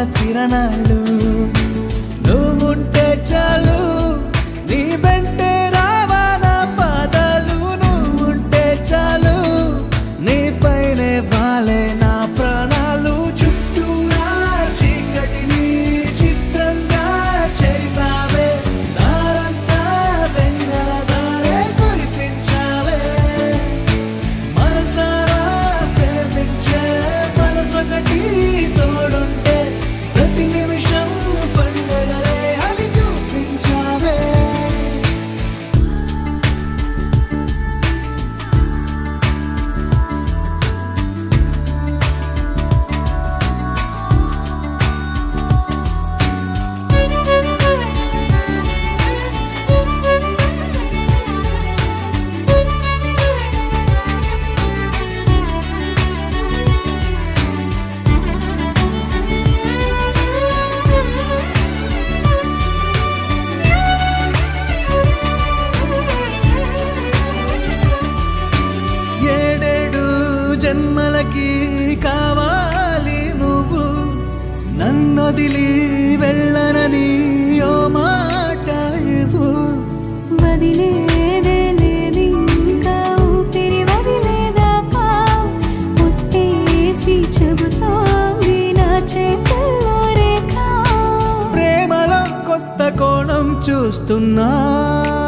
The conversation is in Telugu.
తిరణాళ్ళు నువ్వుంటే చాలు నీ వెంటే రావాలా పాదాలు నువ్వుంటే చాలు నీ పైనే వాలే నా ప్రాణాలు చుట్టూరా చీకటిని చిత్రంగా చేపావే దారంతా వెన్నెల దారే కురిపించావే మనసారా ప్రేమించే మనసొకటి తోడుంటే ప్రతి నిమిషం పండుగలే అని చూపించావే ఏడేడు జన్మలకి కావాలి నువ్వు నన్నొదిలి వెళ్ళనని ఓ మాట ఇవ్వు వదిలేదే లేదింకా ఊపిరి వదిలేదాకా పుట్టేసి చెబుతోంది నా చేతుల్లో రేఖ ప్రేమలో కొత్త కోణం చూస్తున్నా